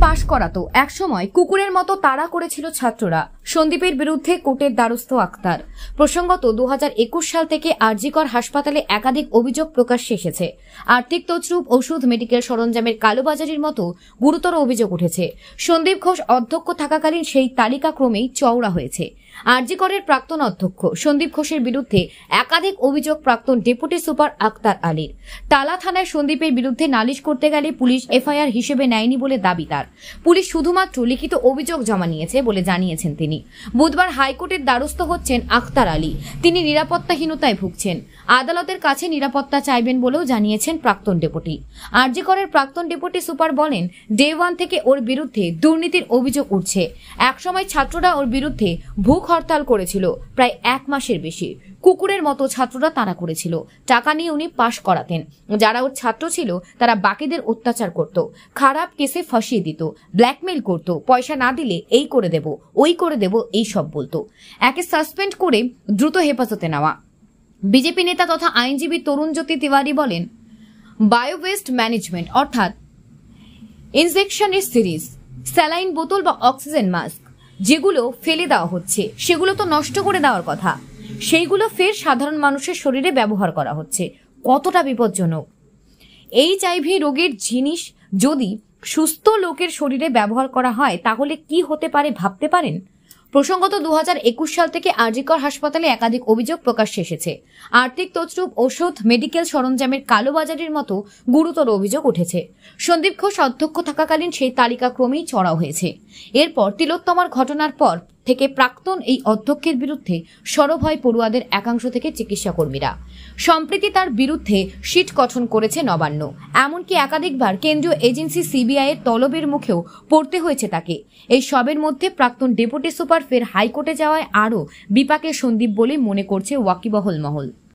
পাশ করাতো একসময় কুকুরের মতো তাড়া করেছিল ছাত্ররা। সন্দীপের বিরুদ্ধে কোর্টের দ্বারস্থ আক্তার। প্রসঙ্গত 2021 সাল থেকে আরজিকর হাসপাতালে একাধিক অভিযোগ প্রকাশ্যে এসেছে। আর্থিক তছরূপ, ওষুধ, মেডিকেল সরঞ্জামের কালোবাজারির মতো গুরুতর অভিযোগ উঠেছে। সন্দীপ ঘোষ অধ্যক্ষ থাকাকালীন সেই তালিকা ক্রমেই চওড়া হয়েছে। আরজিকরের প্রাক্তন অধ্যক্ষ সন্দীপ ঘোষের বিরুদ্ধে একাধিক অভিযোগ প্রাক্তন ডেপুটি সুপার আক্তার আলীর। তালা থানায় সন্দীপের বিরুদ্ধে নালিশ করতে গেলে পুলিশ এফআইআর হিসেবে নেয়নি বলে দাবি তার। পুলিশ শুধুমাত্র লিখিত অভিযোগ জমা নিয়েছে বলে জানিয়েছেন তিনি। বুধবার হাইকোর্টের দ্বারস্থ হচ্ছেন আক্তার আলী। তিনি নিরাপত্তাহীনতায় ভুগছেন। আদালতের কাছে নিরাপত্তা চাইবেন বলেও জানিয়েছেন প্রাক্তন ডেপুটি। আরজিকরের প্রাক্তন ডেপুটি সুপার বলেন, ডে 1 থেকে ওর বিরুদ্ধে দুর্নীতির অভিযোগ উঠছে। একসময় ছাত্ররা ওর বিরুদ্ধে ভুখ হরতাল করেছিল প্রায় 1 মাসের বেশি। কুকুরের মতো ছাত্ররা তাড়া করেছিল। টাকা নিয়ে উনি পাশ করাতেন। যারা ওর ছাত্র ছিল তারা বাকিদের অত্যাচার করত, খারাপ কেসে ফাঁসিয়ে দিত, ব্ল্যাকমেল করত, পয়সা না দিলে এই করে দেব, ওই করে দেব, এই সব বলতো। একে সাসপেন্ড করে দ্রুত হেফাজতে নেওয়া। বিজেপি নেতা তথা আইনজীবী তরুণজ্যোতি তিওয়ারি বলেন, বায়োওয়েস্ট ম্যানেজমেন্ট অর্থাৎ ইনজেকশনের সিরিজ, স্যালাইন বোতল বা অক্সিজেন মাস্ক যেগুলো ফেলে দেওয়া হচ্ছে সেগুলো তো নষ্ট করে দেওয়ার কথা, সেইগুলো ফের সাধারণ মানুষের শরীরে ব্যবহার করা হচ্ছে। কতটা বিপজ্জনক! এইচআইভি রোগের জিনিস যদি সুস্থ লোকের শরীরে ব্যবহার করা হয় তাহলে কি হতে পারে ভাবতে পারেন? প্রসঙ্গত 2021 সাল থেকে আরজিকর হাসপাতালে একাধিক অভিযোগ প্রকাশ্যে এসেছে। আর্থিক তছরূপ, ওষুধ, মেডিকেল সরঞ্জামের কালোবাজারির মতো গুরুতর অভিযোগ উঠেছে। সন্দীপ ঘোষ অধ্যক্ষ থাকাকালীন সেই তালিকা ক্রমেই চড়া হয়েছে। এরপর তিলোত্তমার ঘটনার পর থেকে প্রাক্তন এই অধ্যক্ষের বিরুদ্ধে সরব হয় পড়ুয়াদের একাংশ থেকে চিকিৎসা কর্মীরা। সম্প্রতি তার বিরুদ্ধে সিট গঠন করেছে নবান্ন। এমনকি একাধিকবার কেন্দ্রীয় এজেন্সি সিবিআই এর তলবের মুখেও পড়তে হয়েছে তাকে। এই সবের মধ্যে প্রাক্তন ডেপুটি সুপার ফের হাইকোর্টে যাওয়ায় আরও বিপাকে সন্দীপ বলে মনে করছে ওয়াকিবহল মহল।